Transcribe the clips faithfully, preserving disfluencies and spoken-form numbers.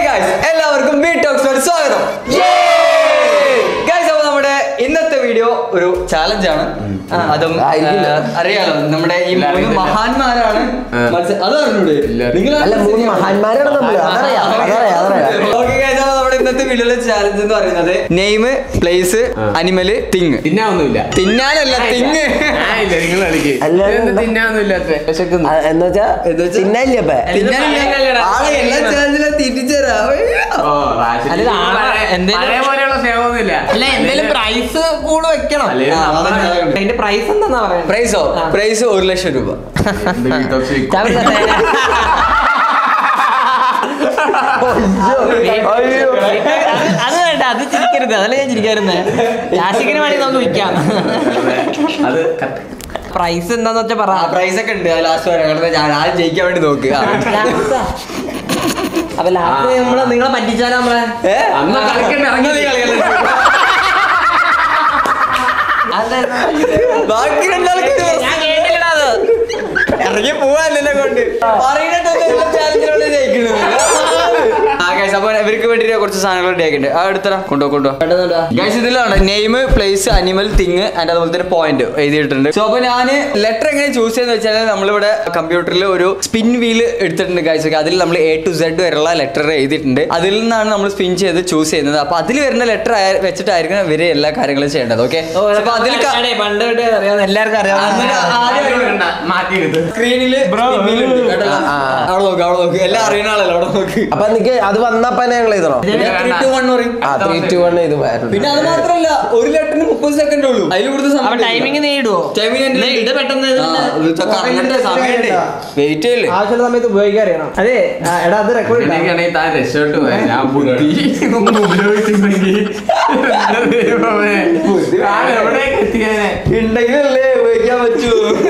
guys, എല്ലാവർക്കും B ടോക്സിലോട്ട് സ്വാഗതം. Guys, അപ്പോൾ നമ്മുടെ ഇന്നത്തെ വീഡിയോ ഒരു ചാലഞ്ച് ആണ്. അതും അറിയാലോ, നമ്മുടെ ഈ മൂന്ന് മഹാന്മാരാണ്. അത് അറിഞ്ഞൂടെ നിങ്ങൾ? നമ്മുടെ ഇന്നത്തെ വീഡിയോയിലെ ചാലഞ്ച് എന്ന് പറയുന്നത് നെയിം, പ്ലേസ്, അനിമല്, തിങ്. തിന്നാവൊന്നുമില്ല, തിന്നാനല്ല, തിങ്. തിന്നാവൊന്നുമില്ല എന്തെങ്കിലും പ്രൈസ് കൂടെ വെക്കണം. അതിന്റെ പ്രൈസ് എന്താ പറയുക? പ്രൈസോ പ്രൈസ് ഒരു ലക്ഷം രൂപ. അത് വേണ്ട, അത് ചിരിക്കരുത്. അതല്ല ഞാൻ ചിരിക്കായിരുന്നേ. യാസിക്കിന് വേണ്ടി നമുക്ക് വിൽക്കാം. പ്രൈസ് എന്താന്ന് വെച്ചാ പറ. പ്രൈസ് ഒക്കെ ഉണ്ട് ലാസ്റ്റ് വരെ. ആരും ജയിക്കാൻ വേണ്ടി നോക്കുക. അപ്പൊ ലാസ്റ്റ് നമ്മള് നിങ്ങളെ പറ്റിച്ചാലോ? നമ്മളെ ബാക്കി ഇറങ്ങി പോവാന്നെ കൊണ്ട് അപ്പൊ ഇവർക്ക് വേണ്ടി കുറച്ച് സാധനങ്ങൾ റെഡിയാക്കിണ്ട്. ആ എടുത്തരാ, കൊണ്ടോ കൊണ്ടോ. ഗൈസ്, ഇതിലാണ് name, place, animal, thing and അതുപോലെ തന്നെ പോയിന്റ് എഴുതിയിട്ടുണ്ട്. സോ അപ്പൊ ഞാൻ ലെറ്റർ എങ്ങനെ ചൂസ് ചെയ്യുന്ന വെച്ചാൽ നമ്മളിവിടെ കമ്പ്യൂട്ടറിൽ ഒരു സ്പിൻ വീൽ എടുത്തിട്ടുണ്ട് ഗൈസ്. അതിൽ നമ്മൾ എ ടു സെഡ് വരെയുള്ള ലെറ്റർ എഴുതിയിട്ടുണ്ട്. അതിൽ നിന്നാണ് നമ്മൾ സ്പിൻ ചെയ്ത് ചൂസ് ചെയ്യുന്നത്. അപ്പൊ അതിൽ വരുന്ന ലെറ്റർ വെച്ചിട്ടായിരിക്കും ഇവര് എല്ലാ കാര്യങ്ങളും ചെയ്യേണ്ടത്. ഓക്കെ, അപ്പൊ അതിൽ എല്ലാവർക്കും അറിയാം. സ്ക്രീനില് അവിടെ നോക്ക്, അവിടെ നോക്ക്. എല്ലാം അറിയുന്ന ആളല്ലോ അവിടെ നോക്ക്. അപ്പൊ എനിക്ക് അത് വന്നപ്പോ ഞങ്ങൾ എഴുതണം. പിന്നെ അത് മാത്രല്ല, ഒരു ലെറ്ററിന് മുപ്പത് സെക്കൻഡ് ഉള്ളൂ. അതിൽ കൂടുതൽ ടൈമിംഗ് നേടുവോ? പെട്ടെന്ന് വെയിറ്റ് ചെയ്യല്ലേ, ആവശ്യമുള്ള സമയത്ത് ഉപയോഗിക്കാൻ അറിയണം. അതെ, എടാ അത് റെക്കോർഡ് രക്ഷോട്ട് പോയ ഞാൻ ബുദ്ധി ഉണ്ടെങ്കിലല്ലേ ഉപയോഗിക്കാൻ പറ്റൂ.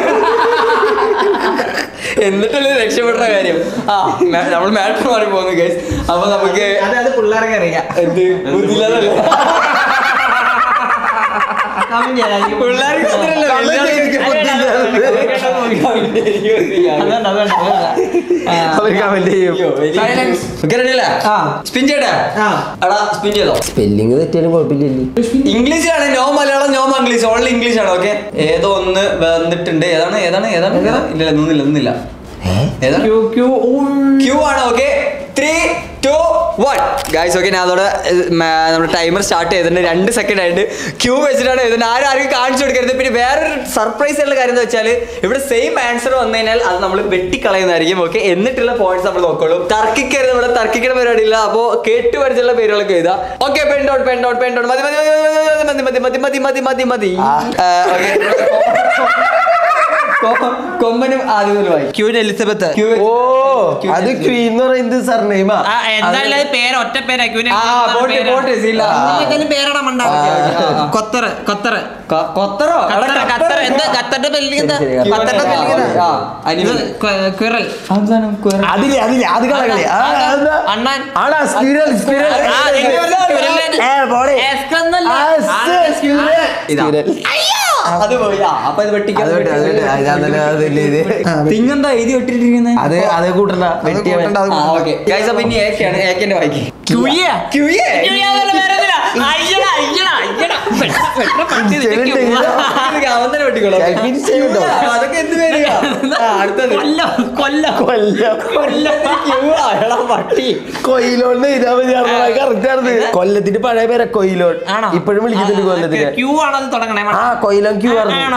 എന്നിട്ടല്ലേ രക്ഷപ്പെടുന്ന കാര്യം. ആ നമ്മൾ മാറ്റർ മാറി പോകുന്നു ഗൈസ്. അപ്പൊ നമുക്ക് അത് പിള്ളേർക്ക് അറിയാം. എന്ത് ബുദ്ധിയില്ലാതല്ലേ പിള്ളേർക്ക് സ്പെല്ലിംഗ് തെറ്റിയാലും കുഴപ്പമില്ലല്ലോ. ഇംഗ്ലീഷിലാണ്. No Malayalam, no English, only English ആണ്. ഓക്കെ, ഏതോ ഒന്ന് വന്നിട്ടുണ്ട്. ഏതാണ് ഏതാണ് ഏതാണ് ഇല്ല ഒന്നില്ല ഒന്നില്ല ക്യൂ ആണ്. Okay, three two one guys. Okay, ഞാൻ അതോടെ നമ്മുടെ ടൈമർ സ്റ്റാർട്ട് ചെയ്തിട്ടുണ്ട്. രണ്ട് സെക്കൻഡ് ആയിട്ട് ക്യൂ വെച്ചിട്ടാണ് എഴുതുന്നത്. ആരും ആരും കാണിച്ചു കൊടുക്കരുത്. പിന്നെ വേറൊരു സർപ്രൈസ് ഉള്ള കാര്യം എന്ന് വെച്ചാൽ ഇവിടെ സെയിം ആൻസർ വന്നു കഴിഞ്ഞാൽ അത് നമ്മൾ വെട്ടിക്കളയുന്നതായിരിക്കും. ഓക്കെ, എന്നിട്ടുള്ള പോയിന്റ്സ് നമ്മൾ നോക്കുള്ളൂ. തർക്കിക്കരുത്, ഇവിടെ തർക്കിക്കുന്ന പരിപാടിയില്ല. അപ്പോ കേട്ട് പഠിച്ചുള്ള പേരുകളൊക്കെ എഴുതാം. Okay, pen dot pen dot pen dot മതി മതി മതി മതി മതി മതി മതി മതി മതി. ഓക്കെ, കൊമ്പനും ആദ്യമായി ക്യൂൻ എലിസബത്ത്. ഓ, അത് ക്വീൻ എന്ന് പറയുന്നത് സർനെയിമാ. എന്തായാലും പേര് ഒറ്റ പേരാ. കൊത്തറ് കൊത്തറ് കൊത്തറോ ഖത്തർ. എന്താ ഖത്തറിന്റെ സ്പെല്ലിംഗ്? എന്താ ഖത്തറിന്റെ സ്പെല്ലിംഗ്? അതില് അതില് അത് കളകളി അണ്ണാൻ ആടാ സ്ക്വിറൽ സ്ക്വിറൽ അത് പോയി. അപ്പൊ ഇത് വെട്ടിക്കാൻ തിങ്ങെന്താ എഴുതി വെട്ടിട്ടിരിക്കുന്നത്? അത് അത് കൂട്ടണ്ട, വെട്ടി പിന്നെ ഏക്കാണ്. ഏക്കന്റെ വായിക്കും അതൊക്കെ എന്ത് പേരുക? അടുത്തത് പട്ടി കൊയിലോണ്ട് കറക്റ്റാണ്. കൊല്ലത്തിന്റെ പഴയ പേരെ കൊയിലോൺ. ഇപ്പോഴും വിളിക്കുന്നുണ്ട് കൊല്ലത്തിന്. ക്യൂ ആണത് തുടങ്ങണേ. ആ കൊയിലോൺ ക്യൂ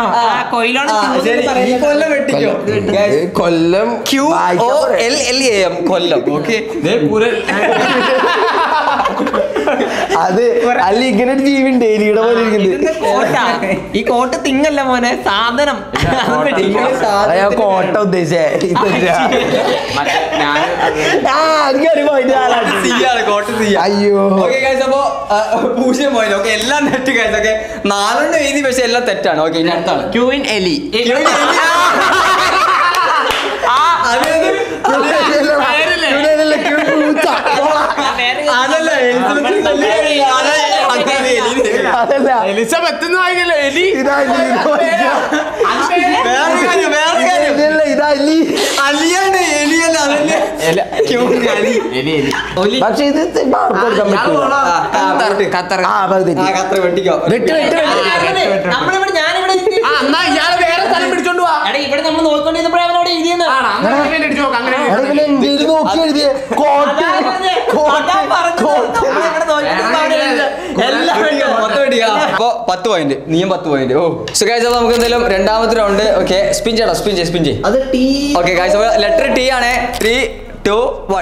കൊല്ലം വെട്ടിക്കോ. Kollam Q O L L A M Kollam. Okay, അത് അല്ല ഇങ്ങനെ ഒരു ജീവിണ്ട് എലിയുടെ പോലെ ഇരിക്കുന്നത്. ഈ കോട്ട തിങ്ങല്ല മോനെ, സാധനം. ഞാൻ കോട്ട ഉദ്ദേശിച്ചേ. അയ്യോ, അപ്പൊ പൂജ്യം പോയിന്റ്. ഓക്കെ, എല്ലാം തെറ്റ് ഗൈസ്. ഓക്കെ, നാലെണ്ണം എഴുതി, പക്ഷെ എല്ലാം തെറ്റാണ്. ഓക്കെ, ഇനി അടുത്താണ് ക്യൂൻ എലി. അതല്ല എലിസബത്ത് എലി. വേറെ കാര്യം വേറെ കാര്യം ഇതാ അലിയാണ് എലിയല്ല. അതല്ലേ പക്ഷെ ഇത് മാർക്ക് കൊടുക്കാൻ പറ്റൂല. ഖത്തർ ആ പകുതി ആ കത്ര വെട്ടിക്കോ വെട്ട് വെട്ട് വെട്ട്. നമ്മളിവിടെ ഞാനിവിടെ ഇരുത്തി- എന്നാ ഇയാള് വേറെ സ്ഥലം പിടിച്ചോണ്ട് പോവാ. എടാ ഇവിടെ നമ്മൾ നോക്കിക്കൊണ്ടിരുന്നപ്പോഴേ അവനോട് എഴുതിയെന്ന് ആണോ? അങ്ങനെ ഇവനെ അടിച്ച് നോക്ക്, അങ്ങനെ എടാ, ഇവന് ഇന്ത്യയിൽ നോക്കി എഴുതിയ കോട്ട് അതാ പറഞ്ഞെ. അതാ പറഞ്ഞത്. നമ്മളിവിടെ നോക്കിക്കൊണ്ടിരുന്നപ്പോൾ അവൻ എഴുതിയത്. എല്ലാം വെട്ടിക്കോ. മൊത്തം വെട്ടിക്കോ. അപ്പൊ പത്ത് പോയിന്റ് നീയും പത്ത് പോയിന്റ്. ഓ സോ ഗൈസ് അപ്പൊ നമുക്ക് എന്തായാലും രണ്ടാമത്തെ റൗണ്ട് ഓക്കെ സ്പിൻ ചെയ്യണം സ്പിൻ ചെയ്യ് സ്പിൻ ചെയ്യ് അത് ടീ. ഓക്കെ ഗൈസ് അപ്പൊ ലെറ്റർ ടി ആണ് three two one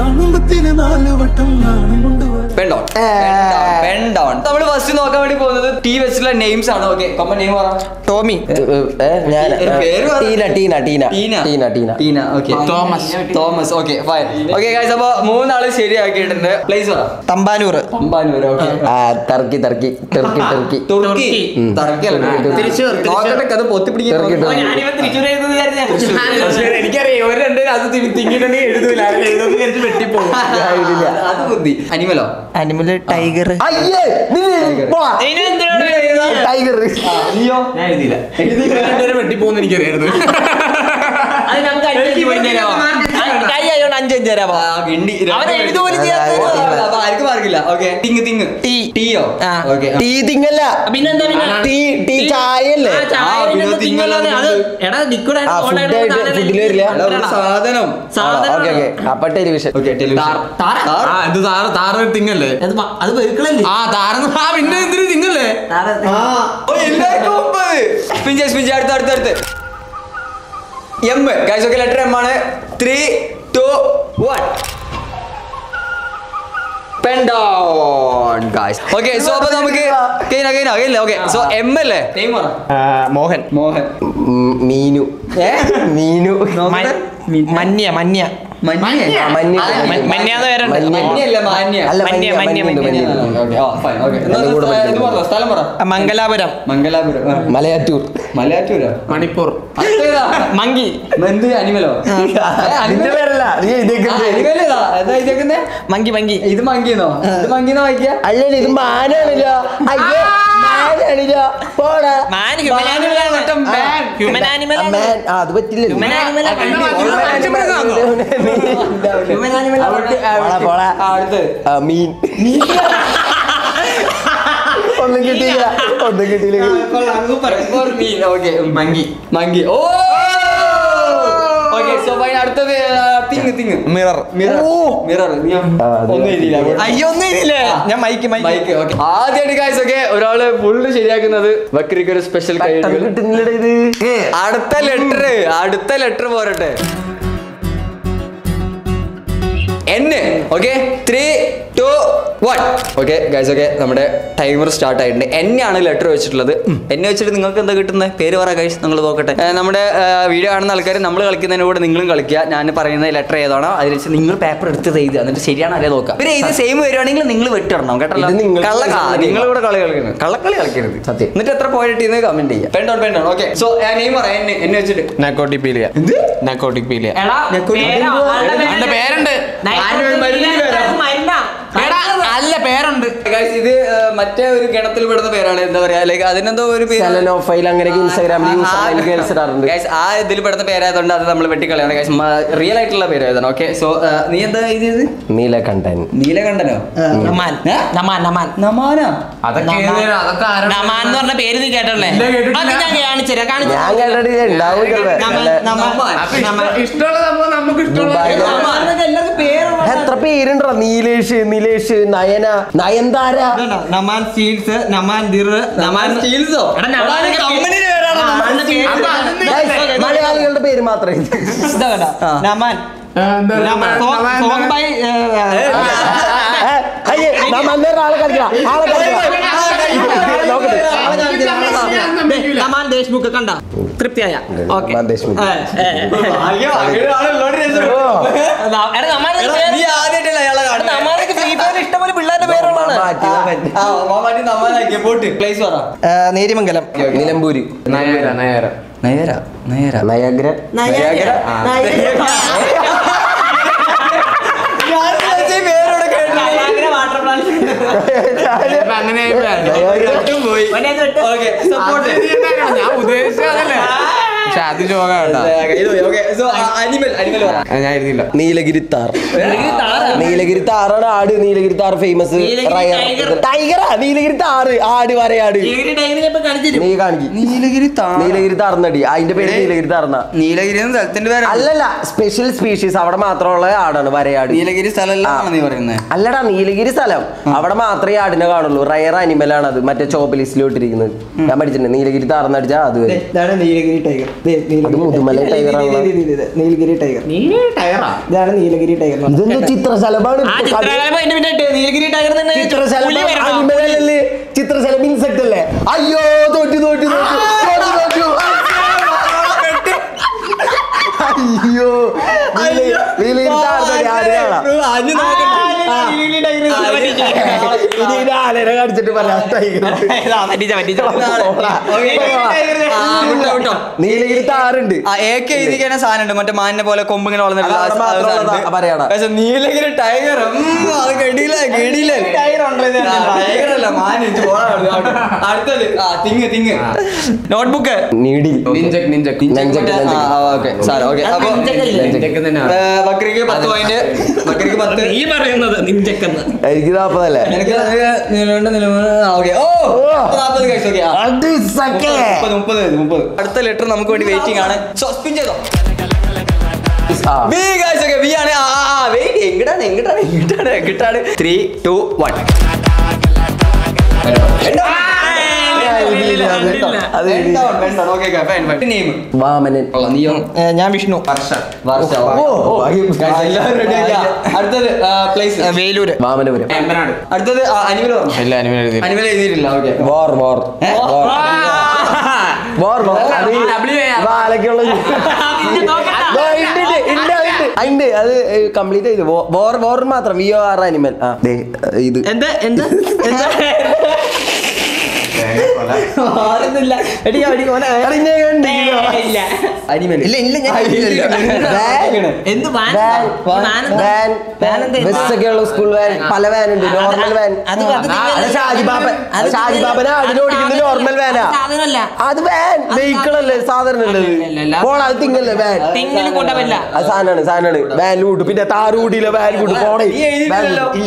pen down pen down നമ്മൾ ഫസ്റ്റ് നോക്കാൻ വേണ്ടി പോകുന്നത് ടി വെച്ചിട്ടുള്ള നെയിംസ് ആണ്. ഓക്കെ കൊമ്പൻ നെയിം പറ. ടോമി. ഏ, ഞാൻ ഒരു പേര് പറ. Tina Tina Tina Tina Tina Tina Tina okay Thomas. Thomas okay fine. Okay guys അപ്പൊ മൂന്നാള് ശരിയാക്കിയിട്ടുണ്ട്. പ്ലേസ് പറ. തമ്പാനൂർ. തമ്പാനൂർ ഓക്കെ ആ ടർക്കി ടർക്കി ടർക്കി ടർക്കി തുർക്കി ടർക്കി അല്ല തൃശ്ശൂർ, നോക്കട്ടെ കഥ പൊത്തി തുർക്കി, പിടിക്കാൻ തുർക്കി. ഞാനിവ തൃശ്ശൂർ എഴുതുന്നത് വിചാരിച്ചതാ. എനിക്കറിയാം ഒരു രണ്ടു അത് തിങ്ങിട്ടുണ്ടെങ്കിൽ എഴുതൂല, എഴുതുന്നത് വിചാരിച്ച് വെട്ടിപ്പോകും. ഇല്ല. അത് ബുദ്ധി. അനിമലോ അനിമല് ടൈഗർ. അയ്യേ നീ പോടാ. ടൈഗർ. നീയോ ഞാൻ എഴുതിയില്ല. രണ്ടുപേരും വെട്ടിപ്പോകുന്ന എനിക്കറിയായിരുന്നു. അത് നമുക്ക് അഞ്ച് പോയിന്റ് തരാമോ? കൈ ആയോണ്ട് അഞ്ച് അഞ്ച് തരാമോ? ആ, ഗിണ്ടി. അവൻ എഴുതുപോലും ചെയ്യാത്ത അപ്പൊ ആർക്കും മാർക്കില്ല. Okay thing thing T. ടീയോ ആ. ഓക്കെ ടീ തിങ്ങല്ല. പിന്നെന്താ പിന്നെ? ടീ ടീ ചായയല്ലേ? ആ, ചായ ആ, ഇതിനകത്ത് പിന്നെ തിന്നല്ലാതെ അത് എടാ liquid ആയിട്ട് ആ, cold food ആയിട്ടുള്ള ആയിട്ട് സാധനം food ല് വരില്ല. എടാ, ഒരു സാധനം സാധനം ഓക്കെ ഓക്കെ അപ്പൊ ടെലിവിഷൻ. ഓക്കെ ടെലിവിഷൻ താര. ആ ഇത് താറ് താറ് തിങ്ങല്ലേ? അത് പ- അത് വെറുക്കളല്ലേ? ആ താറന്ന് ആ പിന്നെ എന്തിനു തിങ്ങല്ലേ? താര. എല്ലാവർക്കും മുപ്പത്. സ്പിൻ ചെയ്യ് സ്പിൻ ചെയ്യ് അടുത്ത അടുത്ത അടുത്ത് M guys okay letter M ആണ് three two one pen down guys. Okay so അപ്പൊ നമുക്ക് കഴിഞ്ഞ കഴിഞ്ഞ കഴിഞ്ഞില്ല. ഓക്കെ സോ എം അല്ലേ നെയിം പറ. മോഹൻ. മോഹൻ മീനു. ഏ മീനു. മന്യ മന്യ മന്യ ആ, മന്യ. മ- മന്യാന്ന് പേരുണ്ട്. മന്യ. മന്യല്ല മാന്യ അല്ല മന്യ, മന്യ, മന്യ മന്യ. ഓക്കെ ആ ഫൈൻ ഓക്കെ എന്റെ കൂടെ ഇത് പറ സ്ഥലം പറ. മംഗലാപുരം. മംഗലാപുരം ആ. മലയാറ്റൂർ. മലയാറ്റൂരോ മണിപ്പൂർ. അടുത്തേതാ? മങ്കി. എന്ത് അനിമലോ നിന്റെ പേരല്ല നീ എഴുതിയേക്കുന്നത്. അനിമലേതാ എന്താ ഇതേക്കുന്നേ? Monkey monkey. ഇത് മങ്കിന്നോ ഇത് മങ്കിന്നോ വായിക്കാ? അല്ലല്ല ഇത് മാനാണില്ലോ. അയ്യോ മാനാണില്ലോ. പോടാ. മാൻ ഹ്യൂമൻ ആനിമൽ ആണ്. ഹ്യൂമൻ ആനിമൽ ആണ്. മാൻ. ആ, അത് പറ്റില്ല. ഹ്യൂമൻ ആനിമൽ ആണ്. ഹ്യൂമൻ ആനിമൽ ആണ്. പോടാ, പോടാ. ആ, അടുത്ത് ആ, മീൻ. ഒന്നും കിട്ടിയില്ല ഒന്നും കിട്ടിയില്ല. ഓക്കെ മങ്കി മങ്കി ഓ ഓക്കെ സോ ഫൈൻ അടുത്തത് തിങ് തിങ് മിറർ. മിറർ ഓ. മിറർ നീ ആ, അതെ. ഒന്നും എഴുതിയില്ല അയ്യോ ഒന്നും ഇതില്ലേ? ഞാൻ മൈക്ക് മൈക്ക്. മൈക്ക് ഓക്കെ ആദ്യമായിട്ട് ഗൈസ് ഓക്കെ ഒരാള് ഫുള്ള് ശരിയാക്കുന്നത് ബക്രിക്ക് ഒരു സ്പെഷ്യൽ പെട്ടെന്ന് കഴിവ്. കിട്ടുന്നില്ലടാ ഇത്. അടുത്ത ലെറ്റർ അടുത്ത ലെറ്റർ പോരട്ടെ N okay three two one okay guys okay നമ്മുടെ ടൈമർ സ്റ്റാർട്ട് ആയിട്ടുണ്ട് എൻ ആണ് ലെറ്റർ വെച്ചിട്ടുള്ളത് എൻ വെച്ചിട്ട് നിങ്ങൾക്ക് എന്താ കിട്ടുന്നത് പേര് പറ ഗൈസ് നിങ്ങൾ നോക്കട്ടെ. ഏ, നമ്മുടെ വീഡിയോ കാണുന്ന ആൾക്കാർ നമ്മൾ കളിക്കുന്നതിന് കൂടെ നിങ്ങളും കളിക്കുക. ഞാൻ പറയുന്ന ലെറ്റർ ഏതാണോ അതിനനുസരിച്ച് നിങ്ങൾ പേപ്പർ എടുത്ത് എഴുതുക എന്നിട്ട് ശരിയാണോ അല്ലേ നോക്കുക. പിന്നെ ഇത് സെയിം വരുവാണെങ്കിൽ നിങ്ങൾ വെട്ടിടണം കേട്ടോ. ഇത് നിങ്ങൾക്ക് കള്ള കളിക്കാൻ നിങ്ങൾ കൂടെ കളി കളിക്കുന്നത് കള്ളക്കളി കളിക്കരുത് സത്യം. എന്നിട്ട് എത്ര പോയിട്ട് കമന്റ് ചെയ്യുക. Pen down pen down okay so name പറ എന്നെ എന്നെ വെച്ചിട്ട് നാക്കോട്ടിക് പീലിയ. നാക്കോട്ടിക് പീലിയ. എടാ പേരാ, ആളുടെ പേര്. അവന്റെ പേരുണ്ട്. ആരുടെ മരുന്നിന് പേരാ? മരുന്നാ. എടാ അല്ല പേരുണ്ട്. Guys, ഇത് ആ, മറ്റേ ഒരു ഗണത്തിൽ പെടുന്ന പേരാണ്. എന്താ പറയാ ലൈക്ക് അതിനെന്തോ ഒരു പേര് സെലനോഫൈൽ അങ്ങനെയൊക്കെ ഇൻസ്റ്റാഗ്രാമിൽ യൂസ് ഇടാറുണ്ട്. Guys, ആ ഇതിൽ പെടുന്ന പേരായതുകൊണ്ട് അത് നമ്മൾ വെട്ടിക്കളയാണ് ഗൈസ്. റിയൽ ആയിട്ടുള്ള പേരായതാണ്. ഓക്കെ സോ നീ എന്താ എഴുതിയത്? നീലകണ്ഠൻ. നീലകണ്ഠനോ? നമാൻ. ഏ? നമാൻ നമാൻ. നമാനാ? അതൊക്കെ നമാൻ. ഏതിനാ? അതൊക്കെ ആരാ? നമാൻ എന്ന് പറഞ്ഞ പേര് നീ കേട്ടല്ലേ? ഇല്ല, കേട്ടിട്ടില്ല. അത് ഞാൻ കാണിച്ചുതരാം, കാണിച്ചു ഞാൻ കണ്ടിട്ട് ഉണ്ടാവും ചിലപ്പോ. നമാൻ, നല്ല- നമാൻ. അപ്പൊ ഇഷ്ട- ഇഷ്ടമുള്ള സംഭവം നമുക്ക് ഇഷ്ടമുള്ള ദുബായ്. നമാൻ എന്നൊക്കെ എല്ലാവർക്കും പേരുള്ള എത്ര പേരുണ്ടോ? നീലേഷ്, നിലേഷ്, നയന, നയൻതാര. ഇതുണ്ടോ? നമാൻ സ്റ്റീൽസ്, നമാൻ ദിർ, നമാൻ സ്റ്റീൽസോ? എടാ, നമാൻ അതാണ് കമ്പനിയുടെ പേരാണ് ആ, നമാൻ അതിന്റെ പേര്. സ്റ്റീൽസ്. അപ്പൊ അതിന്റെ Guys, പേര്. മലയാളികളുടെ പേര് മാത്രമേ ഇത്. ഇതാ കണ്ടോ? Naman. Naman. Song- song by, ഏ, ഏ, അയ്യേ, നമ്മ അന്നേരം ആളെ കളിക്കണം ആളെ കളിക്കണം. നോക്കട്ടെ. നമാൻ ദേശ്മുഖ് കണ്ട തൃപ്തിയായ. ഓക്കെ. നമാൻ ദേശ്മുഖ്. അയ്യോ, അങ്ങനെ ആളുള്ളോണ്ട് രസം. എടാ, നമാൻ എടാ, നീ ആദ്യമായിട്ടല്ലേ അയാളെ കാണുന്നത്? നമാനൊക്കെ ഫ്രീ ഫയറിൽ ഇഷ്ടംപോലെ പിള്ളേരുടെ പേരുള്ളതാണ്. മാറ്റി, മാറ്റി. ആ, മാമാറ്റി നമാനാക്കിയ പോട്ട് പ്ലേസ് പറ. നേരിമംഗലം. നിലമ്പൂര്. നയര നയര നയര നയര നയഗ്ര. നയാഗ്ര. Water plant. അങ്ങനെ പോയി. Okay support. ഞാൻ ഉദ്ദേശിച്ചതല്ലേ. പക്ഷെ അത് ശോകാണ്. ഞാൻ എഴുതിയില്ല. നീലഗിരി താർ. നീലഗിരി താറാണ് ആട്. Nilgiri tahr famous. ടൈഗറാ നീലഗിരി താറ്. ആട് വരയാട്. നീ കാണിക്കും. നീലഗിരി നീലഗിരി താർന്നടി. അതിന്റെ പേര് നീലഗിരി താർന്ന. നീലഗിരി സ്ഥലത്തിന്റെ പേര് അല്ലല്ല, സ്പെഷ്യൽ സ്പീഷീസ് അവിടെ മാത്രമുള്ള ആടാണ് വരയാട്. നീലഗിരി സ്ഥലം നീ പറയുന്നത്? അല്ലടാ, നീലഗിരി സ്ഥലം അവിടെ മാത്രമേ ആടിനെ കാണുള്ളൂ. റയർ അനിമൽ ആണ് അത്. മറ്റേ ചോപ്പ് ലിസ്റ്റിൽ ഇട്ടിരിക്കുന്നത് ഞാൻ പഠിച്ചിട്ടുണ്ട്. നീലഗിരി താർന്നടിച്ചാ അത് വരും. നീലഗിരി ടൈഗർ. അത് മുതുമല ടൈഗർ ആണ്. നീലഗിരി ടൈഗർ. ഇതാണ് നീലഗിരി ടൈഗർ. ഇതെന്തോ ചിത്രശലഭമാണ്. അനിമലല്ലേ, ചിത്രശലഭം ഇൻസെക്ട് അല്ലേ? അയ്യോ തോറ്റു തോറ്റു തോറ്റു തോറ്റു. അയ്യോ നീലഗിരി താർന്നടി ആരെയാണ് ഇനി ആനനെ കാണിച്ചിട്ട് പറയാം. നീലഗിരി താറുണ്ട്. എഴുതിക്കുന്ന സാധനം മറ്റേ മാനിനെ പോലെ കൊമ്പിങ്ങനെ പറയാടാ. പക്ഷെ നീലഗിരി ടൈഗർ അത് കെടിയില്ല കെടിയില്ല ടൈഗറല്ല മാനി. അടുത്തത് ആ thing thing notebook needle nunchuck nunchuck okay sir okay. അപ്പൊ ബക്രിക്ക് പത്ത് പോയിന്റ്. ബക്രിക്ക് പത്ത്. നീ പറയുന്നത് നിഞ്ചക്കെന്ന് എനിക്ക് നാപ്പതല്ലേ? അടുത്ത ലെറ്റർ നമുക്ക് വേണ്ടി വെയിറ്റിംഗ് ആണ്. സോ സ്പിൻ ചെയ്തോ. ബി ഗൈസ് ഓക്കേ ബി ആണ്. ആ ആ വെയിറ്റ് എങ്ങടാണ് എങ്ങടാണ് എങ്ങടാണ് എങ്ങടാണ് ത്രീ ടു വൺ. വാമനൻ. ഞാൻ വിഷ്ണു. അടുത്തത് പ്ലേസ് വേലൂര് വാമനപുരം. അടുത്തത് അനിമൽ അനിമൽ എഴുതിയിട്ടില്ല. ഓക്കെ വോർ വോർ വോർ വോർ വാലക്കുള്ള അതിന്റെ അത് കംപ്ലീറ്റ് ചെയ്തു. വോർ വോർ മാത്രം. V O R animal. ആ ഇത് എന്താ എന്താ എന്താ സ്കൂൾ വാൻ പല വാൻ ഉണ്ട്. നോർമൽ വാൻ ഷാജിബാബൻ ഷാജിബാബനെ ആടിനെ ഓടിക്കുന്നത് നോർമൽ വാനാ. അത് വാൻ വെഹിക്കിൾ അല്ലേ സാധാരണ ഉള്ളത്. പോണ അത് തിങ്ങല്ലേ വാൻ. അത് സാധനമാണ് സാധനമാണ് വാൻ കൂട്ട്. പിന്നെ താറ് കൂട്ടിയില്ല വാൻ കൂട്ട് പോണേ ഇല്ല.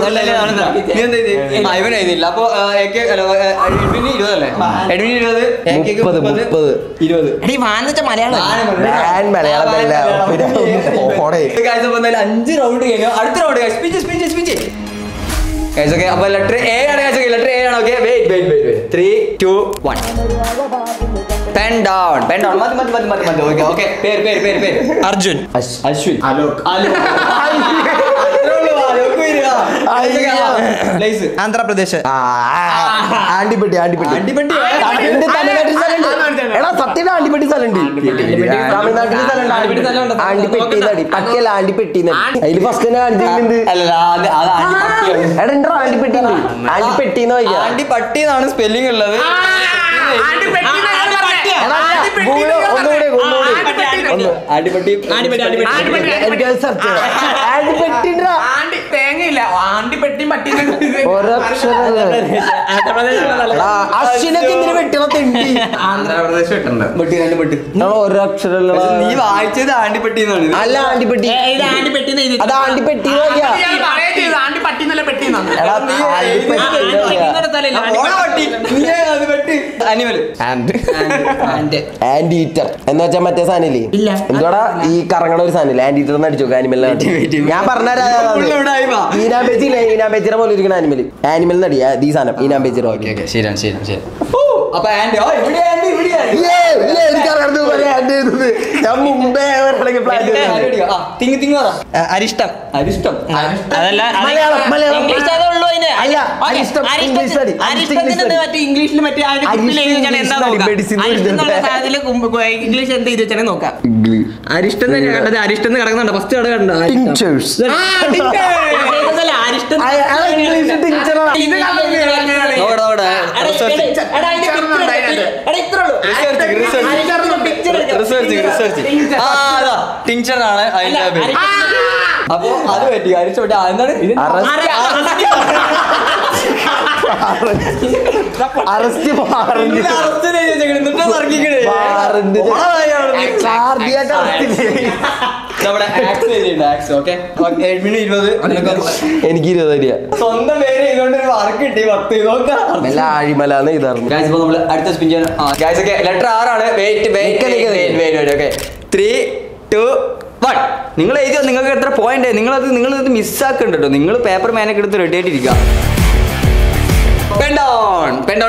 ഇവൻ എഴുതിയില്ല. അപ്പൊ ഇരുപതല്ലേ മുപ്പത് മുപ്പത് ഇരുപത് അഞ്ച് റൗണ്ട് കഴിഞ്ഞു. അടുത്ത റൗണ്ട് സ്പീച്ച് സ്പീച്ച് സ്പീച്ച്. അപ്പൊ ലെറ്റർ എ ആണ്. ലെറ്റർ എ ആണ്. Okay wait wait wait three two one. Pen down pen down. മതി മതി മതി മതി മതി. ഓക്കെ ഓക്കെ പേര് പേര് പേര് പേര് അർജുൻ അശ്വിൻ അലോക് ആന്ധ്രാപ്രദേശ്. ആണ്ടിപ്പെട്ടി ആണ്ടിപ്പെട്ടി അടിപൊളി. തമിഴ്നാട്ടിൽ സ്ഥലമുണ്ട്. എടാ സത്യം ആണ്ടിപ്പെട്ടി സ്ഥലമുണ്ട്. തമിഴ്നാട്ടിൽ സ്ഥലമുണ്ട് ആണ്ടിപ്പെട്ടി നടി. പറ്റിയല്ല ആണ്ടിപ്പെട്ടി നടി. അതില് ഫസ്റ്റ് തന്നെ കാണിച്ചിട്ടുണ്ട്. എടാ ഉണ്ടോ ആണ്ടിപ്പെട്ടി ആണ്ടിപ്പെട്ടി എന്ന് വായിക്കാം. ആണ്ടിപ്പട്ടി എന്നാണ് സ്പെല്ലിംഗ് ഉള്ളത്. ഒന്നുകൂടെ ഒന്നുകൂടെ ആണ്ടിപ്പട്ടി എനിക്ക് സെർച്ച് ചെയ്യണം. ആണ്ടിപ്പെട്ടി അശ്വിനൊക്കെ എന്തിനു വെട്ടണ തെണ്ടി. ആന്ധ്രാപ്രദേശ് ഒരക്ഷരം നീ വായിച്ചത് ആണ്ടിപ്പെട്ടി എന്നാണ്. അല്ല ആണ്ടിപ്പെട്ടി അത് ആണ്ടിപ്പെട്ടി ആന്റി ഈറ്റർ എന്ന് വെച്ചാ മറ്റേ സാധനല്ലേ എന്തോടാ ഈ കറങ്ങണ ഒരു സാധനല്ലേ ആന്റി ഈറ്റർ എന്ന് അടിച്ചു ആനിമലിനെ. ഞാൻ പറഞ്ഞ ഈനാമ്പേച്ചില്ലേ ഈനാമ്പേച്ചിയുടെ പോലെ ഇരിക്കുന്ന ആനിമൽ ആനിമൽ നടി ഈ സാധനം ഈനാമ്പേച്ചിയുടെ. ശരിയാണ് ശരിയാണ് ശരി. അപ്പൊ ആന്റി ഞാൻ മുമ്പേ തിങ്ങി തിങ്ങി അരിഷ്ടം അരിഷ്ടം അതല്ല മലയാളം മലയാളം ഇംഗ്ലീഷ് അതുള്ളൂ അതിന്. അല്ല അരിഷ്ടം ഇംഗ്ലീഷ് നടി അരിഷ്ടത്തിന് മറ്റേ ഇംഗ്ലീഷിൽ മറ്റേ ഇംഗ്ലീഷ് എന്ത് ചെയ്ത് വെച്ചാൽ നോക്കാം. അരിഷ്ടം തന്നെ കണ്ടത്. അരിഷ്ടം കിടക്കുന്നുണ്ട് ഫസ്റ്റ് കട കണ്ടോ. അരിഷ്ടം ടിങ്ചറാണ് അതിന്റെ പേര്. അപ്പൊ അത് പറ്റി അരിച്ചു എന്താണ് അറസ്റ്റ് വാറന്റ് എനിക്ക് ഇരുപത് അരിയ സ്വന്തം പേര് ചെയ്തോണ്ട് വർക്ക് കിട്ടി പത്ത് നല്ല ആഴിമലാന്ന് ഇതായിരുന്നു. നമ്മള് അടുത്ത സ്പിൻ ചെയ്യാൻ ലെറ്റർ ആറാണ്. Wait wait okay three two one. നിങ്ങൾ എഴുതിയോ നിങ്ങൾക്ക് എത്ര പോയിന്റ് നിങ്ങളത് നിങ്ങളിത് മിസ്സാക്കുന്നുണ്ട് കേട്ടോ. നിങ്ങൾ പേപ്പർ മേനൊക്കെ എടുത്ത് റെഡി ആയിട്ടിരിക്കുക. പെൻഡോൺ പെൻഡോൺ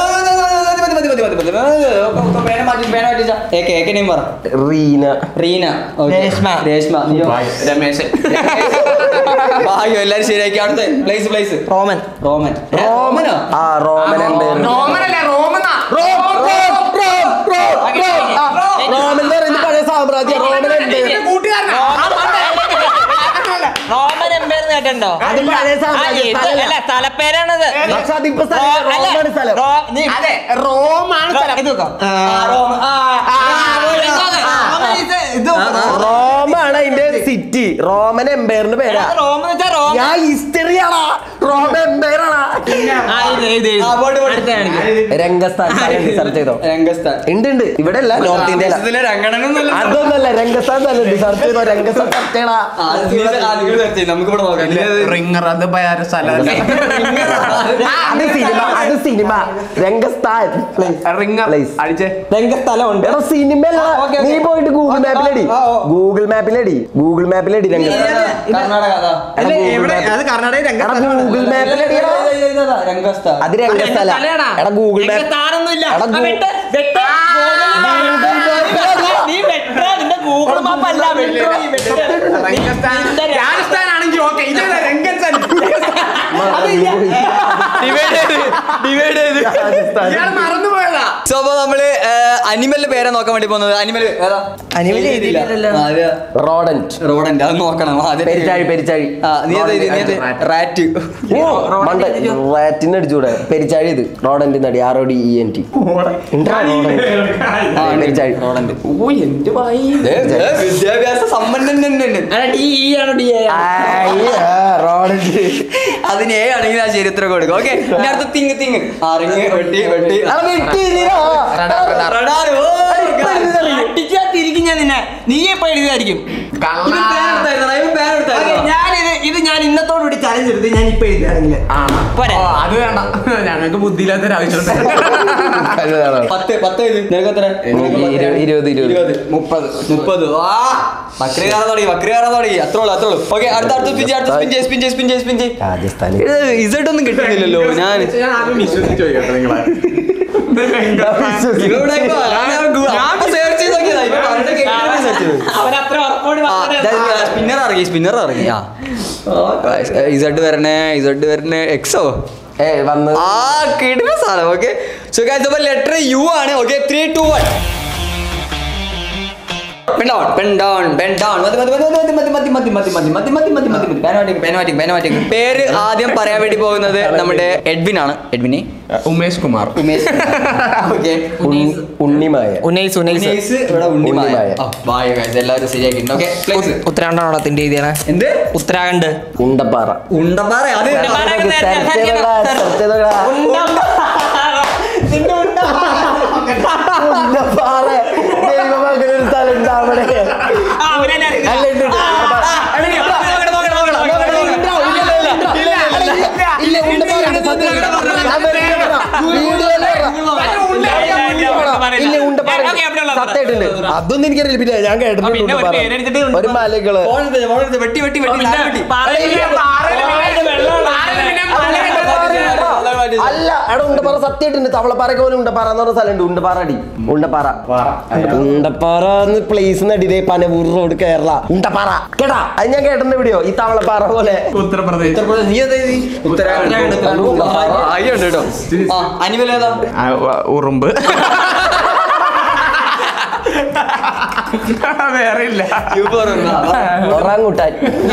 റീന റീന രേഷ്മ രേഷ്മ രമേശൻ ഭാഗ്യം എല്ലാരും ശരിയാക്കി. അടുത്ത പ്ലേസ് പ്ലേസ് റോമൻ റോമൻ റോമനോ ആ റോമൻ റോമനല്ല റോമനാ റോമൻ പഴയ സാമ്രാജ്യം റോമൻ റോമൻ എംപയർ കേട്ടോ. അത് പഴയ സാമ്രാജ്യം അല്ല സ്ഥലപ്പേരാണത്. പക്ഷെ അതിപ്പോ റോമാണ് സ്ഥലം. അതെ റോമാണ് റോമാണ് അതിന്റെ സിറ്റി. റോമൻ എംപയറിന്റെ പേരാ. ഞാൻ ഹിസ്റ്ററിയാണാ റോമൻ എംപയറാണാ. രംഗസ്ഥാൻ സെർച്ച് ചെയ്തോ? രംഗസ്ഥാൻ ഉണ്ട് ഉണ്ട്. ഇവിടെ അല്ല നോർത്ത് ഇന്ത്യയില. അതൊന്നല്ല രംഗസ്ഥാൻ സ്ഥലമുണ്ട്. സെർച്ച് ചെയ്തോ? രംഗസ്ഥാൻ സെർച്ച് ചെയ്യണ. നമുക്കിവിടെ നോക്കാം. റിംഗർ അത് വേറെ സ്ഥലം. അത് സിനിമ അത് സിനിമ രംഗസ്ഥാൻ റിംഗർ അടിച്ചേ രംഗസ്ഥലം ഉണ്ട്. എടാ സിനിമ നീ പോയിട്ട് ഗൂഗിൾ മാപ്പിലടി ഗൂഗിൾ മാപ്പിലടി ഗൂഗിൾ മാപ്പിലടി രംഗസ്ഥാൻ. കർണാടക അത് കർണാടക ഗൂഗിൾ മാപ്പിലടി രംഗസ്ഥാൻ. അത് രംഗസ്ഥല. എടാ ഗൂഗിൾ മാപ്പ് ഗൂഗിൾ മാപ്പ് അല്ല രാജസ്ഥാനാണെങ്കിൽ ഓക്കെ ഇത് രംഗസ്ഥാൻ മറന്നുപോയതാ. സോ അപ്പൊ നമ്മള് അനിമലിന്റെ പേരെ നോക്കാൻ വേണ്ടി പോകുന്നത്. അനിമൽ ഏതാ? അനിമൽ റോഡന്റ് റോഡന്റ് അത് നോക്കണം. പെരിച്ചാഴി പെരിച്ചാഴി റാറ്റ്. റാറ്റിന് അടിച്ചൂടെ? പെരിച്ചാഴി ഇത് റോഡന്റ് നടി R O D E N T പെരിച്ചാഴി റോഡന്റ്. വിദ്യാഭ്യാസ സമ്പന്നൻ റോഡന്റ് അതിന് ഏ ആണെങ്കിൽ ആ ചരിത്രം കൊടുക്കും. ഓക്കെ ഇനി അടുത്ത തിങ് തിങ് അറിഞ്ഞ് വെട്ടി വെട്ടി തിരിക്കും ഞാൻ നിന്നെ. നീ എപ്പോ എഴുതിയായിരിക്കും? ഞാനിത് ഇത് ഞാൻ ഇന്നത്തോടുകൂടി ചലഞ്ച് എടുത്ത് ഞാൻ ഇപ്പൊ എഴുതിയാണെങ്കിൽ അത് വേണ്ട. ഞങ്ങൾക്ക് ബുദ്ധിയില്ലാത്തൊരു ആവശ്യം. പത്ത് പത്ത് ഇത് നിനക്ക് എത്ര? ഇരുപത് ഇരുപത് മുപ്പത് മുപ്പത്. ആ വക്രി കാണാൻ തുടങ്ങി വക്രി കാണാൻ തുടങ്ങി. അത്രോളൂ അത്രോളൂ. ഓക്കെ അടുത്ത അടുത്ത സ്പിൻ അടുത്ത spin spin spin spin spin Rajasthan. Z ഒന്നും കിട്ടുന്നില്ലല്ലോ. ഞാൻ വിശ്വസിച്ചു നിങ്ങളെ സ്പിന്നർ ഇറങ്ങി സ്പിന്നർ ഇറങ്ങി. ആ ഇസഡ് വരണേ ഇസഡ് വരണേ എക്സോ ഏ വന്ന് ആ കിട്ടുന്ന സാധനം. ഓക്കെ സോ ഗൈസ് അപ്പോൾ ലെറ്റർ യു ആണ്. Okay three two one. Pen down, pen down, pen down. മതി മതി മതി മതി മതി മതി മതി മതി മതി മതി മതി മതി മതി പെനോറ്റിക് പെനോറ്റിക് പെനോറ്റിക്. പേര് ആദ്യം പറയാൻ വേണ്ടി പോകുന്നത് നമ്മുടെ എഡ്വിൻ ആണ്. എഡ്വിനെ ഉമേഷ് കുമാർ. ഉമേഷ്. ഓക്കെ ഉണ്ണിമായ ഉനൈസ് ഉനൈസ് ഉനൈസ് ഇവിടെ ഉണ്ണിമായ. ബൈ ഗൈസ് എല്ലാവരും ശരിയാക്കിയിട്ടുണ്ട്. Okay place ഉത്തരാഖണ്ഡാണത്തിന്റെ എഴുതിയാണ്. എന്ത് ഉത്തരാഖണ്ഡ് ഉണ്ടപ്പാറ ഉണ്ടപ്പാറ. അത് ഉണ്ടപ്പാറ ദൈവമകനൊരു സ്ഥലമുണ്ട് അവിടെ. ഇല്ല ഉണ്ടപ്പാറ ഇല്ല ഉണ്ടപ്പാറ സത്യമായിട്ടുണ്ട്. അതൊന്നും എനിക്കറിയില്ല. പിന്നെ ഞാൻ കേട്ടിട്ടുണ്ട് ഒരു മലകള് വെട്ടി വെട്ടി വെട്ടി അല്ല എടാ ഉണ്ടപ്പാറ സത്യമായിട്ടുണ്ട്. തവളപ്പാറയ്ക്ക് പോലെ ഉണ്ടപ്പാറ എന്ന് പറഞ്ഞ സ്ഥലമുണ്ട്. ഉണ്ടപ്പാറ അടി ഉണ്ടപ്പാറ ഉണ്ടപ്പാറ പ്ലേസ് നടിതേ പനവൂർ റോഡ് കേരള ഉണ്ടപ്പാറ കേട്ടാ. അത് ഞാൻ കേട്ടിട്ടുണ്ട് വീഡിയോ. ഈ തവളപ്പാറ പോലെ ഉത്തർപ്രദേശ്. ഉത്തർപ്രദേശ്. നീ ഏതാ ഉത്തരാഖണ്ഡ് കേട്ടോ. അനിമൽ ഏതാ? ഉറുമ്പ്. വേറെ ഇല്ല. ഒറാങ്കുട്ടാൻ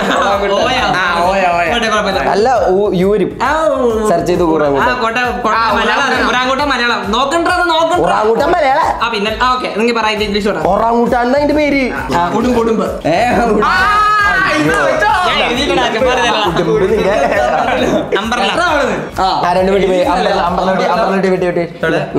അല്ല യൂരും സെർച്ച് ചെയ്ത് ഒറാങ്കൂട്ടം മലയാളം നോക്കണ്ടോ നോക്കണ്ട. ഒറാങ്കുട്ടാൻ മലയാളം. പിന്നെ ഓക്കെ നിങ്ങൾ പറയുന്നത് ഇംഗ്ലീഷ്. ഒറാങ്കുട്ടാൻ അതിന്റെ പേര് കുടുംബ് കുടുംബ്. രണ്ട് വെട്ടി പോയി അമ്പർല വെട്ടി അമ്പർല വെട്ടി വെട്ടി വെട്ടി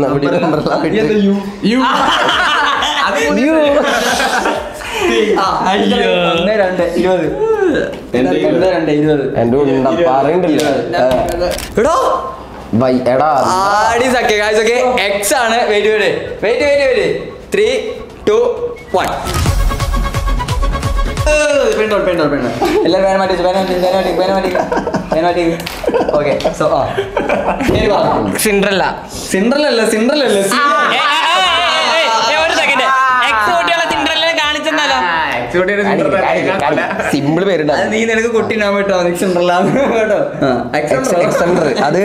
ഒന്ന് രണ്ട് ഇരുപത് ഒന്ന് രണ്ട് ഇരുപത് എന്റെ ഉണ്ട പറയണ്ടല്ലോ എടോ എടാ എക്സ് ആണ്. Wait wait wait wait wait three two one. പെണ്ണോൾ പെണ്ണോൾ പെണ്ണോൾ എല്ലാവരും വേന മാറ്റി വേന മാറ്റി വേന മാറ്റി വേന മാറ്റി വേന മാറ്റി. ഓക്കെ സോ ആ സിൻഡ്രല്ല സിൻഡ്രല്ല സിൻഡ്രല്ല ഒരു സെക്കൻഡ് എക്സ് കുട്ടികളെ സിൻഡ്രല്ല കാണിച്ചെന്നാലോ? സിമ്പിൾ പേരുണ്ട്. നീ നിനക്ക് കുട്ടിനാൻ കേട്ടോ സിൻഡ്രല്ല കേട്ടോ. അത്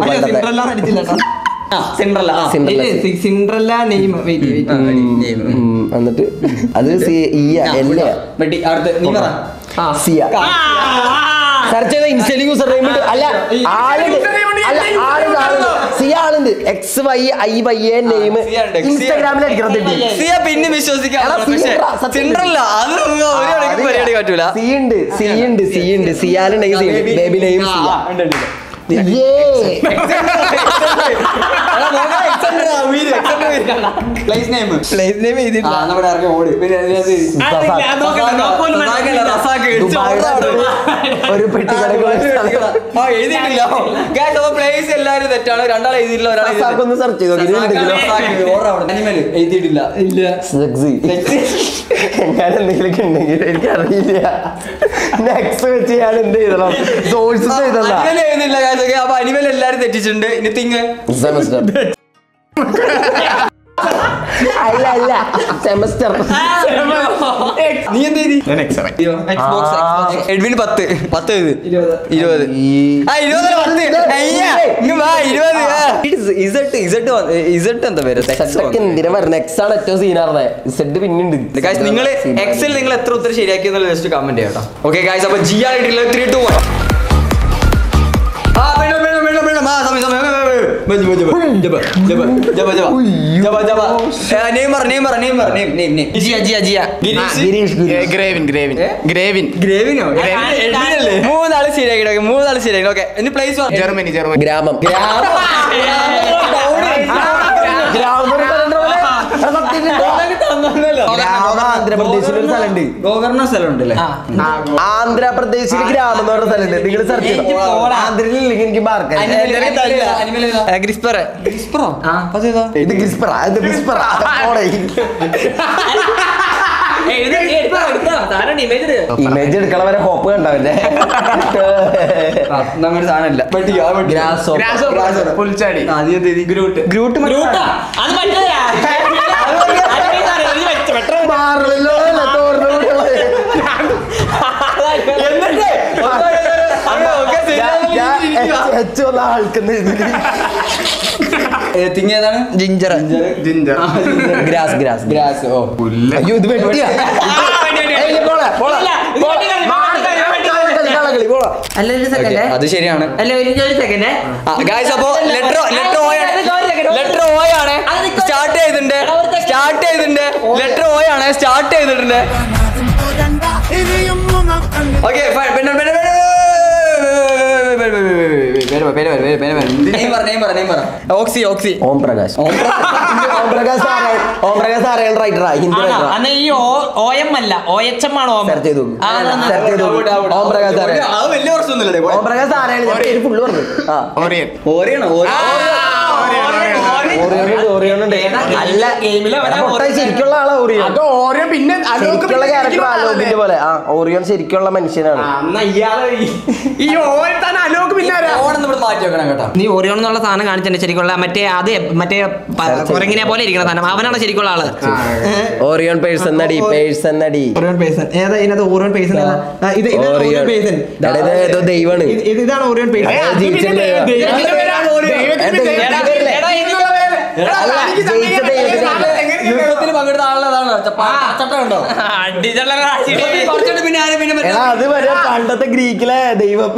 സിൻഡ്രല്ല നെയിം എന്നിട്ട് അത് വെട്ടി അടുത്ത് നീ പറ. സിയ സെർച്ച് ചെയ്ത ഇൻസ്റ്റയിൽ യൂസർ നെയിം അല്ല ആളുണ്ട് സിയ ആളുണ്ട് X Y I Y A name ഇൻസ്റ്റാഗ്രാമിൽ അടിക്കണം. സിയ പിന്നെ വിശ്വസിക്കാം. സിൻഡ്രല്ല അത് ഒരു പരിപാടി പറ്റൂല. സി ഉണ്ട് സി ഉണ്ട് സി ഉണ്ട് സിയാലുണ്ടെങ്കിൽ ബേബി നെയിം സിയ. ഒരു പെട്ടി പ്ലേസ് എല്ലാരും തെറ്റാണ്. രണ്ടാൾ എഴുതിയിട്ടില്ല ഒരാൾ സെർച്ച് ചെയ്തോ എഴുതിയിട്ടില്ല. ഞാൻ എന്തെങ്കിലുമൊക്കെ ഉണ്ടെങ്കിൽ എനിക്കറിയില്ല. നെക്സ്റ്റ് വെച്ച് ഞാൻ എന്ത് ചെയ്തോ സോഴ്സ് ചെയ്തല്ല. അപ്പൊ അനിമൽ എല്ലാരും തെറ്റിച്ചിട്ടുണ്ട്. ഇനി തിങ് അല്ല അല്ല സെമസ്റ്റർ നീ എന്ത് എഡ്വിൻ പത്ത് പത്ത് ഇരുപത് ആ ഇരുപത് പത്ത് ഇരുപത് ഇസഡ് എന്താ പേര് എന്തിനാ പറഞ്ഞ എക്സ് ആണ് ഏറ്റവും സീനാർന്നെ ഇസഡ് പിന്നുണ്ട്. നിങ്ങൾ എക്സിൽ നിങ്ങൾ എത്ര ഉത്തരം ശരിയാക്കി എന്നുള്ള ജസ്റ്റ് കമന്റ് ചെയ്യാം കേട്ടോ. ഓക്കെ ഗൈസ് അപ്പൊ ജി ആർ ആയിട്ടുള്ള ത്രീ ടു വൺ. മൂന്നാള് ശരിയാക്കി മൂന്നാള് ശരിയാക്കി. ഓക്കെ ഇനി പ്ലേസ് ജർമ്മനി ജർമ്മനി ഗ്രാമം ആന്ധ്രാപ്രദേശിൽ ഒരു സ്ഥലമുണ്ട്. ഗോകർണ സ്ഥലം ഉണ്ടല്ലേ? ആന്ധ്രാപ്രദേശിൽ ഗ്രാമം എന്ന് പറഞ്ഞ സ്ഥലമുണ്ട്. നിങ്ങൾ സെർച്ച് ചെയ്തോ. ആന്ധ്രയിൽ ഇല്ലെങ്കിൽ എനിക്ക് മാർക്ക് ഇത് ഗ്രിസ്പറ ഇത് ഗ്രിസ്പറ ഇമേജ് എടുക്കണ വരെ ഹോപ്പ് കണ്ടവന്റെ സാധനമില്ല. പുൽച്ചാടി ഗ്രൂട്ട് ഗ്രൂട്ട് ആൾക്കുന്ന ഏതാണ്? Ginger ginger grass grass grass. ഓ അയ്യോ ഇത് വെട്ടിയാ അത് ശരിയാണ്. അല്ല ഒരു സെക്കൻഡ് ഗായ്സ് അപ്പോ letter letter O letter O ആണ് സ്റ്റാർട്ട് ചെയ്തിട്ടുണ്ട് സ്റ്റാർട്ട് ചെയ്തിട്ടുണ്ട് ലെറ്റർ ഓ ആണ് സ്റ്റാർട്ട് ചെയ്തിട്ടുണ്ട്. ഓക്കെ ഓക്സി ഓക്സി ഓം പ്രകാശ് ഓം പ്രകാശ് ഓം പ്രകാശ് അറിയാൻ റൈറ്ററാ ഹിന്ദി റൈറ്ററാ. ഈ ഓ എം അല്ല ഓ എച്ച് എം ആണോ? സെർച്ച് ചെയ്തു സെർച്ച് ചെയ്തു ഓം പ്രകാശ് അറിയാം. വലിയ പ്രശ്നമൊന്നുമില്ലേ? ഓം പ്രകാശ് അറിയാൻ പേര് ഫുള്ള് പറഞ്ഞു. ആ ഓറിയൻ ഓറിയാണോ? അല്ല ശരിക്കുള്ള ആളാ ഓറിയൻ. ഓറിയൻ പിന്നെ ശരിക്കുള്ള ക്യാരക്ടർ അലോകിന്റെ പോലെ. ആ ഓറിയൻ ശരിക്കുള്ള മനുഷ്യനാണ്. ഈ ഓറിയൻ തന്നെ അലോക് പിന്നെ മാറ്റി വെക്കണം കേട്ടോ. നീ ഓറിയോൺ എന്നുള്ള സാധനം കാണിച്ചിട്ടുണ്ട് ശരിക്കുള്ള മറ്റേ അത് മറ്റേ കുരങ്ങിനെ പോലെ ഇരിക്കുന്ന സാധനം അവനാണ് ശരിക്കുള്ള ആള്. ഓറിയോൺ പേഴ്സൺ നടി പേഴ്സൺ നടി ഓറിയോൺ പേഴ്സൺ ഏതാ ഇതിനകത്ത് ഓറിയോൺ പേഴ്സൺ ഏതാ? ഇത് ഓറിയോൺ പേഴ്സൺ ഏതോ ദൈവമാണ്. ഇത് ഇതാണ് ഓറിയോൺ പേഴ്സൺ. യുദ്ധത്തിൽ പങ്കെടുത്ത ആളതാണ്. അത് വരെ പണ്ടത്തെ ഗ്രീക്കിലെ ദൈവം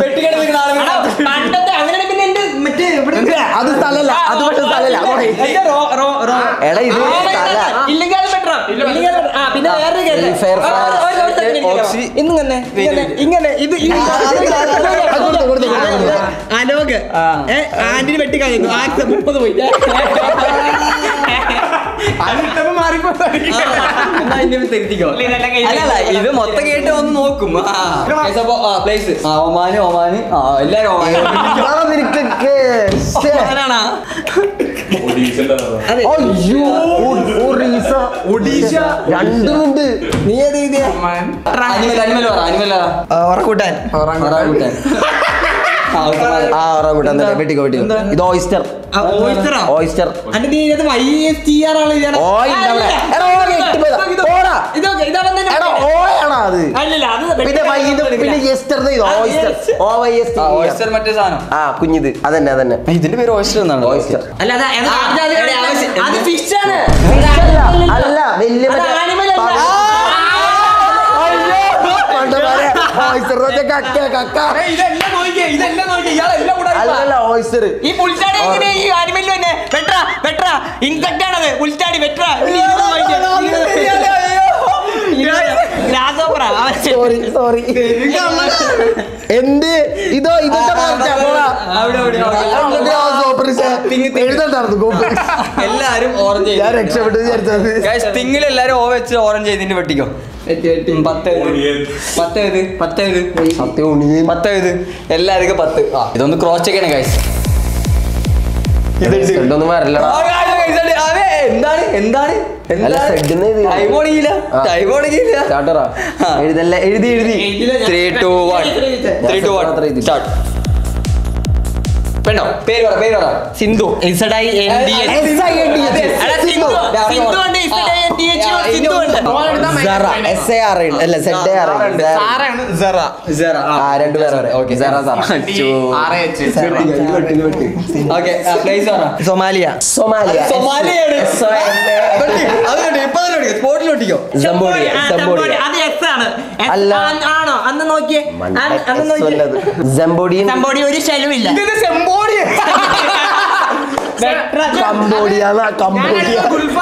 അത് സ്ഥലല്ല അത് പക്ഷെ സ്ഥലല്ല. എടാ ഇത് ഇല്ലെങ്കിൽ അത് ബെറ്ററാ. പിന്നെ വേറെ ഇന്നിങ്ങനെ ഇങ്ങനെ ഇത് അലോക് ആന്റിന് വെട്ടി കഴിഞ്ഞു മുപ്പത് പോയി അല്ലല്ല ഇത് മൊത്തം കേട്ട് ഒന്ന് നോക്കും. പ്ലേസ് ഒമാന് ഒമാന് ആ എല്ലാരും ഒഡീഷ രണ്ടുമുണ്ട്. നീ ഏത് എഴുതിയ? അനിമൽ അനിമൽ പറ അനിമൽ ഉറക്കൂട്ടാൻ ഓറാങ്കൂട്ടാൻ ആ ഉറക്കൂട്ടാൻ തന്നെ വെട്ടിക്കോ വെട്ടിക്കോ. ഇത് ഓയിസ്റ്റർ ഓയിസ്റ്റർ ആ കുഞ്ഞിത് അതന്നെ അതന്നെ ഇതിന്റെ പേര് ഓയിസ്റ്റർ എന്നാണ്. ഓയിസ്റ്റർ അല്ല അല്ല വലിയ ഈ പുൽച്ചാടി ഈ ആനിമലിൽ തന്നെ വെട്രാ വെട്രാ ഇൻസെക്ട് ആണത് പുൽച്ചാടി വെട്രാ സോറി സോറി എന്ത് ഇതോ ഇതൊക്കെ എല്ലാരും ഓറഞ്ച് ഞാൻ രക്ഷപ്പെട്ടു വിചാരിച്ചത്. തിങ്ങിൽ എല്ലാരും ഓ വെച്ച് ഓറഞ്ച് ചെയ്തിന്റെ വെട്ടിക്കോ. പത്ത് പത്ത് ഇത് പത്ത് ഇത് സത്യം പത്ത് ഇത് എല്ലാവർക്കും പത്ത്. ആ ഇതൊന്ന് ക്രോസ് ചെയ്യണേ ഗൈസ്. ഇതൊന്നും വരല്ലടാ. എന്താണ് എന്താണ് എഴുതല്ല എഴുതി എഴുതി three two one three two one start. പെണ്ണോ പേര് പറ പേര് പറ. സിന്ധു സൊമാലിയ സൊമാലിയ സൊമാലിയാണ്. സ്പോട്ടിലോട്ടിക്കോ. അല്ല ആണോ അന്ന് നോക്കിയേ ജംബോഡിയൻ സംബോഡി ഒരു ശലുമില്ല. കംബോഡിയ കംബോഡിയ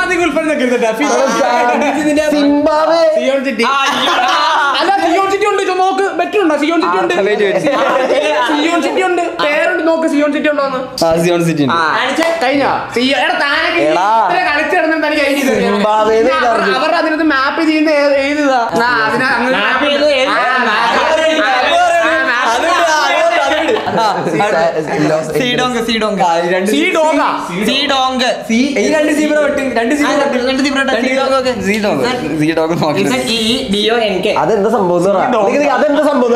സിംബാബ്വെ അല്ല സിയോൺ സിറ്റി ഉണ്ട് നോക്ക് ബെറ്റുണ്ടോ? സിയോൺ സിറ്റി ഉണ്ട് സിയോൺ സിറ്റി ഉണ്ട് പേരുണ്ട് നോക്ക് സിയോൺ സിറ്റി ഉണ്ടോന്ന്. സിയോൺ സിറ്റി കഴിഞ്ഞോ? കളിച്ചു കിടന്നിട്ട് തനിക്ക് അവരുടെ അതിനകത്ത് മാപ്പ് ചെയ്യുന്ന ഏതാ അതെന്താ സംഭവം അതെന്താ സംഭവം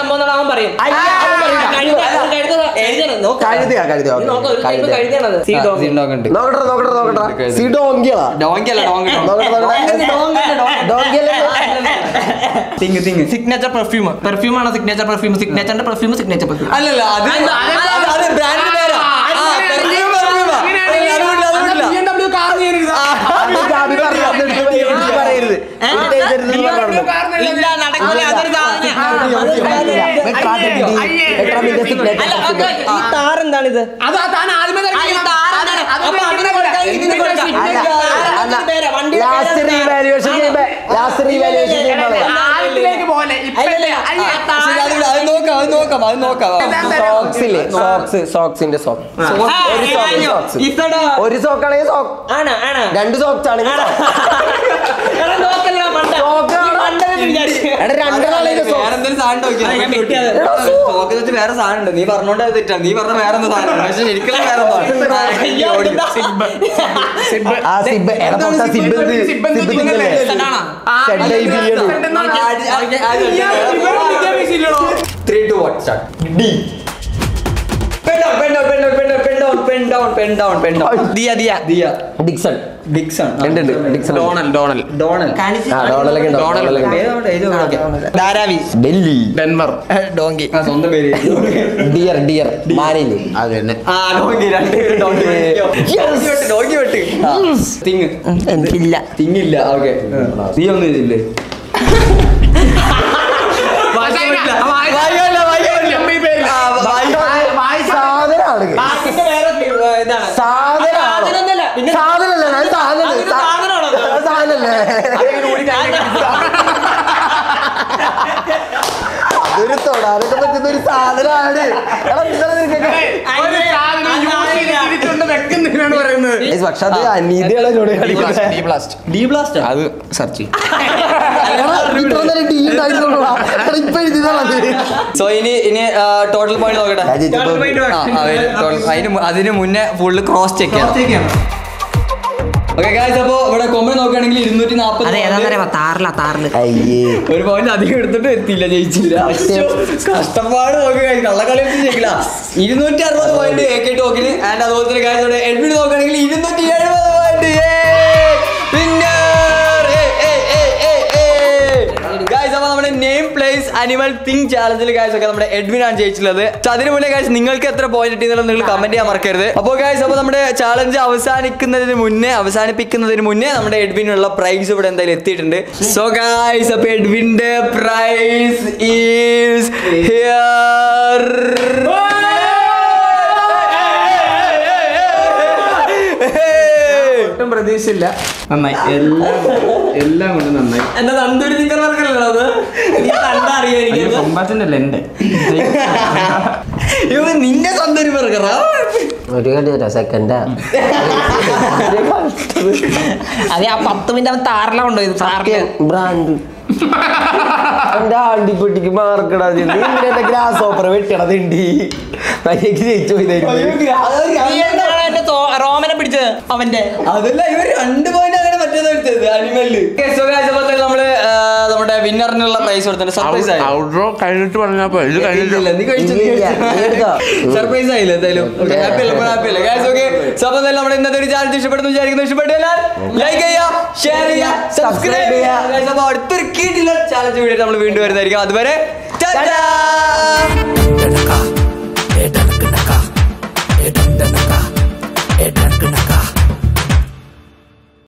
സിഗ്നേച്ചർ പെർഫ്യൂം പെർഫ്യൂം ആണ് സിഗ്നേച്ചർ പെർഫ്യൂം സിഗ്നേച്ചറിന്റെ പെർഫ്യൂം സിഗ്നേച്ചർ പെർഫ്യൂം അല്ലല്ല അത് അത് ബ്രാൻഡ് പേരാ. താറെന്താണിത്? ഒരു സോക്കാണെങ്കിൽ സോക്ക് രണ്ട് സോക്സ് ആണെങ്കിൽ വേറെ സാധനം ഉണ്ട്. നീ പറഞ്ഞോണ്ട് തെറ്റാ. നീ പറഞ്ഞ വേറെ എന്താ സാധനം പക്ഷെ ശരിക്കും വേറെ three two one start. D pen down pen down pen down pen down pen down pen down pen down Diya Diya Diya Dixon Dixon Dixon Donal Donal Donal Dharavi Delhi Denver donkey സ്വന്തം പേര് ഡിയർ ഡിയർ മാനില് അത് തന്നെ. ആ ഡോങ്കി രണ്ടുപേരും ഡോങ്കി ഡോങ്കി വെട്ട്. Thing എനിക്കില്ല തിങ്ങില്ല. Okay നീ ഒന്നും ഇതില്ലേ സാധനല്ലേ തൊടാനൊക്കെ പറ്റുന്ന ഒരു സാധനമാണ്. പക്ഷെ അത് അനീതിയാണ് എന്നോട് കാണിക്കുന്നത്. അത് സെർച്ച് സോ ഇനി ഇനി ടോട്ടൽ പോയിന്റ് നോക്കട്ടെ. അതിന് അതിന് മുന്നേ ഫുള്ള് ക്രോസ് ചെക്ക് ചെയ്യാം. ഓക്കെ ഗായ്സ്, അപ്പൊ ഇവിടെ കൊമ്പൻ നോക്കുകയാണെങ്കിൽ ഇരുന്നൂറ്റി നാപ്പത് ഒരു പോയിന്റ് അധികം എടുത്തിട്ട് എത്തിയില്ല, ജയിച്ചില്ല. കഷ്ടപ്പാട് നോക്കുക, കള്ളക്കളി ജയിക്കില്ല. ഇരുന്നൂറ്റി അറുപത് പോയിന്റ് എ കെ ടോക്കിന്. ആൻഡ് അതുപോലെ തന്നെ ഗായ്സ് ഇവിടെ എഡ്വിൻ നോക്കുകയാണെങ്കിൽ ഇരുന്നൂറ്റി എഴുപത് പോയിന്റ്. ഗായ്സ് അപ്പൊ നമ്മുടെ നെയിം പ്ലേസ് അനിമൽ തിങ് ചാലഞ്ചിൽ ഗായ്സ് ഒക്കെ നമ്മുടെ എഡ്വിൻ ആണ് ജയിച്ചിട്ടുള്ളത്. അതിന് മുന്നേ ഗായ്സ് നിങ്ങൾക്ക് എത്ര പോയിന്റ് കിട്ടിയെന്നുള്ളത് നിങ്ങൾ കമന്റ് ചെയ്യാൻ മറക്കരുത്. അപ്പോൾ ഗായ്സ് അപ്പൊ നമ്മുടെ ചാലഞ്ച് അവസാനിക്കുന്നതിന് മുന്നേ അവസാനിപ്പിക്കുന്നതിന് മുന്നേ നമ്മുടെ എഡ്വിനുള്ള പ്രൈസ് ഇവിടെ എന്തായാലും എത്തിയിട്ടുണ്ട്. സോ ഗായ്സ് അപ്പൊ എഡ്വിന്റെ പ്രൈസ് ഈസ് ഹിയർ. ഒട്ടും പ്രതീക്ഷയില്ല. നന്നായി, എല്ലാം എല്ലാം കൊണ്ട് നന്നായി. എന്റെ നന്ദൂരി നിക്കർ വർക്കല്ലോ അത് കൊമ്പാച്ചന്റെ അല്ല എന്റെ. നിന്റെ നന്ദൂരി വർക്കറാ ഒരു കളി സെക്കൻഡാ. അതെ, ആ പത്ത് മിനിറ്റ് അവൻ താറില കൊണ്ടുപോയി. ബ്രാൻഡ് എന്റെ ആണ്ടിക്കുട്ടിക്ക് മാർക്കടാ. ഗ്രാസ് ഓപ്പർ വെട്ടണതുണ്ട്. ജയിച്ചു റോമനെ പിടിച്ചത് അവന്റെ. അതല്ല, ഇവർ രണ്ട് പോയിന്റ് അങ്ങനെ മറ്റേത് എടുത്തത് അനിമലില്. നമ്മള് നമ്മുടെ വിന്നറിനുള്ള പ്രൈസ് കൊടുത്തിട്ടുണ്ട്. സർപ്രൈസ് ആയി കഴിഞ്ഞിട്ട് പറഞ്ഞപ്പോ ഇത് സർപ്രൈസ് ആയില്ല എന്തായാലും. ഹാപ്പി അല്ല, ഹാപ്പി അല്ല ഗൈസ്. ഓക്കെ, സോ അപ്പോൾ നമ്മുടെ ഇന്നത്തെ ഒരു ചാനൽ ഇഷ്ടപ്പെടുന്നു വിചാരിക്കുന്നു. ഇഷ്ടപ്പെട്ടില്ല ലൈക്ക് ചെയ്യുക, ഷെയർ ചെയ്യുക, സബ്സ്ക്രൈബ് ചെയ്യുക. അപ്പോൾ അടുത്തൊരു കീഴിലുള്ള ചാലഞ്ച് വീഡിയോ നമ്മൾ വീണ്ടും വരുന്നതായിരിക്കും. അതുവരെ ടാറ്റാ.